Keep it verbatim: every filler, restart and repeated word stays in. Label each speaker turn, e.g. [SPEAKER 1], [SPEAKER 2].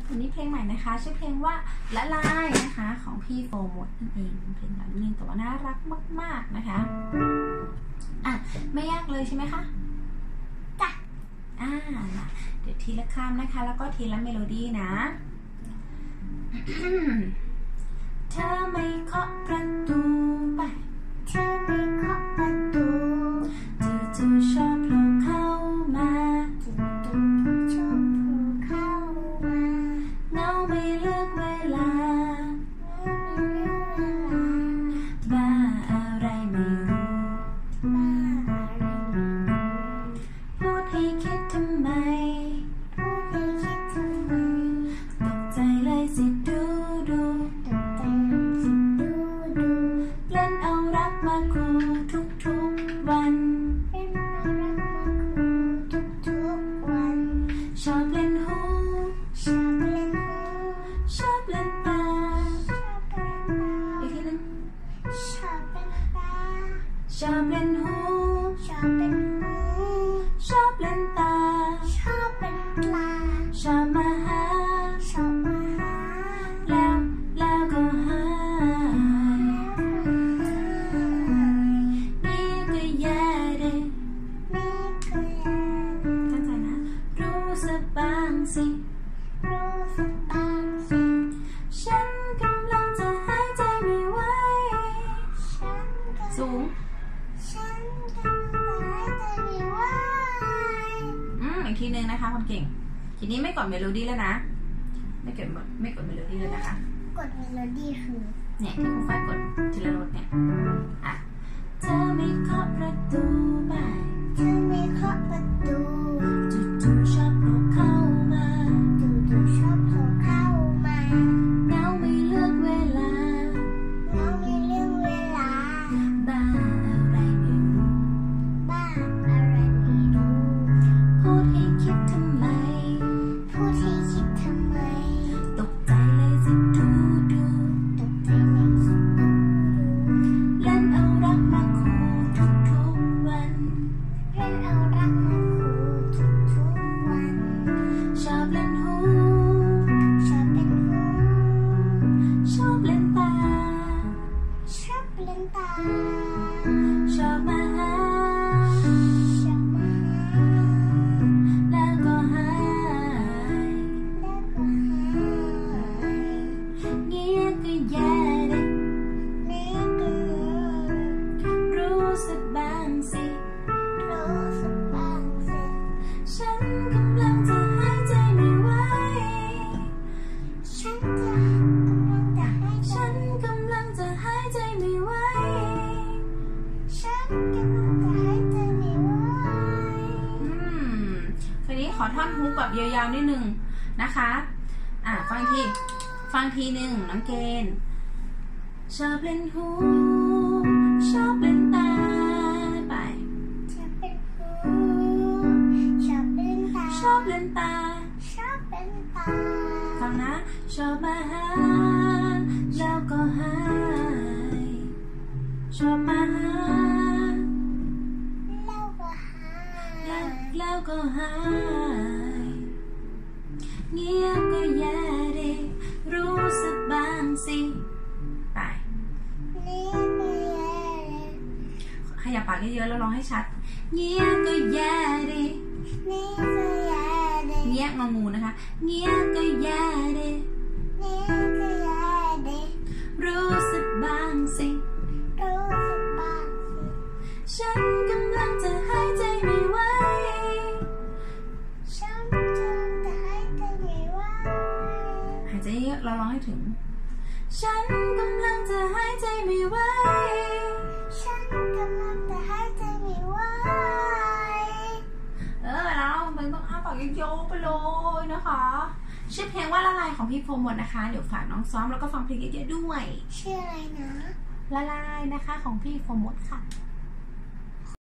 [SPEAKER 1] วันนี้เพลงใหม่นะคะชื่อเพลงว่าละลายนะคะของพี่โฟร์หมดนั่นเองเพลงแบบนี้แต่ว่าน่ารักมากๆนะคะอ่ะไม่ยากเลยใช่ไหมคะจ้ะอ่าเดี๋ยวทีละคำนะคะแล้วก็ทีละเมโลดี้นะ เธอไม่เคาะประตูไปเธอไม่เคาะประตูจู่ๆชอบโผล่เข้ามาจู่ๆชอบโผล่เข้ามาเงาไม่เลือกเวลาบ้าอะไรไม่รู้บ้าอะไรไม่รู้พูดให้คิดทำไมพูดให้คิดทำไมตกใจเลยสิดูดูตกใจเลยสิดูดูเล่นเอารักมาคู่ทุกทุกวันเล่นเอารักมาคู่ทุกทุกวันชอบเล่นหูชอบเล่นหูชอบเล่นตาชอบเล่นตาอีกทีนึงชอบเล่นตาชอบเล่นหูชอบเล่นหูชอบเล่นตาชอบเป็นปลาชอบมาหาชอบมาหาแล้วแล้วก็หายนี่ก็แย่เลยนี่ก็แย่เข้าใจนะรู้สึกบ้างสิรู้สึกบ้างสิฉันกำลังจะหายใจไม่ไหวฉันสูงฉันกำลังหายใจไม่ไหวอืมอีกทีนึงนะคะคนเก่งทีนี้ไม่กดเมโลดี้แล้วนะไม่กดไม่กดเมโลดี้เลยนะคะ
[SPEAKER 2] กดเมโลดี้คือ
[SPEAKER 1] เนี่ยที่คุณฝ้ายกดทีละโน้ตเนี่ยอ่ะเธอไม่เคาะประตูไป
[SPEAKER 2] เธอไม่เคาะประตู
[SPEAKER 1] จู่ๆชอบโผล่เข้ามา
[SPEAKER 2] จู่ๆชอบโผล่เข้ามา
[SPEAKER 1] เงาไม่เลือกเวลา
[SPEAKER 2] เงาไม่เลือกเวลา
[SPEAKER 1] บ้าอะไรไม่รู้
[SPEAKER 2] บ้าอะไรไม่รู้
[SPEAKER 1] พูดให้คิดทำไม
[SPEAKER 2] พูดให้คิดทำไม
[SPEAKER 1] ตกใจเลยสิดูดู
[SPEAKER 2] ตกใจเลยสิดูดู
[SPEAKER 1] เล่นเอารักมาคู่ทุกทุกวัน
[SPEAKER 2] เล่นเอารักมาคู่ทุกทุกวัน
[SPEAKER 1] ชอบเล่นหู
[SPEAKER 2] ชอบเล่นหู
[SPEAKER 1] ชอบเล่นตา
[SPEAKER 2] ชอบเล่นตา
[SPEAKER 1] ชอบมาหา
[SPEAKER 2] ชอบมาหา
[SPEAKER 1] แล้วก็หาย
[SPEAKER 2] แล้วก็หาย
[SPEAKER 1] เงี้ยก็แย่เลย
[SPEAKER 2] นี่ก็
[SPEAKER 1] รู้สึกบ้างสิ
[SPEAKER 2] รู้สึกบ้างสิ
[SPEAKER 1] ฉันกำลังจะหายใจไม่ไหว
[SPEAKER 2] ฉันจะกำลังจะหายใจ
[SPEAKER 1] ฉันกำลังจะหายใจไม่ไหว
[SPEAKER 2] ฉันกำลังจะหายใจไม่ไหว
[SPEAKER 1] อืมทีนี้ขอท่อนฮุกแบบยาวๆนิดนึงนะคะอ่ะฟังทีฟังทีหนึ่งน้องเกณฑ์ชอบเล่นหูชอบเล่นตาไป
[SPEAKER 2] ชอบเป็นหูชอบเป็นตา
[SPEAKER 1] ชอบเล่นตา
[SPEAKER 2] ชอบเป็นตา
[SPEAKER 1] ฟังนะชอบมาหาแล้วก็หายชอบมาหา
[SPEAKER 2] แล้วก็หา
[SPEAKER 1] แล้ว
[SPEAKER 2] ย
[SPEAKER 1] แล้วก็หายเงียบก็แย่ดิรู้สึกบ้างสิไป
[SPEAKER 2] นี่ก็แย่เลย
[SPEAKER 1] ขยับปากเยอะๆแล้วร้องให้ชัดเงียบก็แย่ดิ
[SPEAKER 2] นี่ก็แย่เลย
[SPEAKER 1] เงียบงองูนะคะเงียบก็แย่ดิ
[SPEAKER 2] นี่ก็แย่เลย
[SPEAKER 1] รู้สึกบ้างสิ
[SPEAKER 2] รู้สึกบ้างสิ
[SPEAKER 1] ฉันกำลังจะหายใจไม่ไหว
[SPEAKER 2] ฉันจะหายใจไม่ไหว
[SPEAKER 1] หายใจเยอะเราร้องให้ถึงฉันกำลังจะหายใจไม่ไหว
[SPEAKER 2] ฉันกำลังจะหายใจไม่ไหว
[SPEAKER 1] เออแล้วมันต้องอ้าปากโยกๆไปเลยนะคะชื่อเพลงว่าละลายของพี่โฟร์หมดนะคะเดี๋ยวฝากน้องซ้อมแล้วก็ฟังเพลงเยอะๆด้วย
[SPEAKER 2] ชื่ออะไรนะ
[SPEAKER 1] ละลายนะคะของพี่โฟร์หมดค่ะ